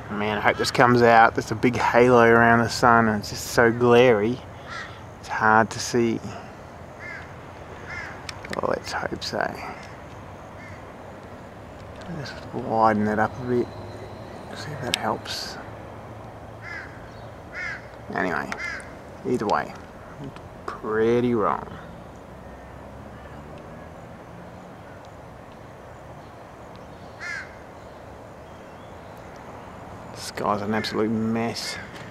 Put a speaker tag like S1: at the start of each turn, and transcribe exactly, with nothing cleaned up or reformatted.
S1: Man, I hope this comes out. There's a big halo around the sun and it's just so glary. It's hard to see. Well, let's hope so. Just widen it up a bit. See if that helps. Anyway, either way, it's pretty wrong. The sky's an absolute mess.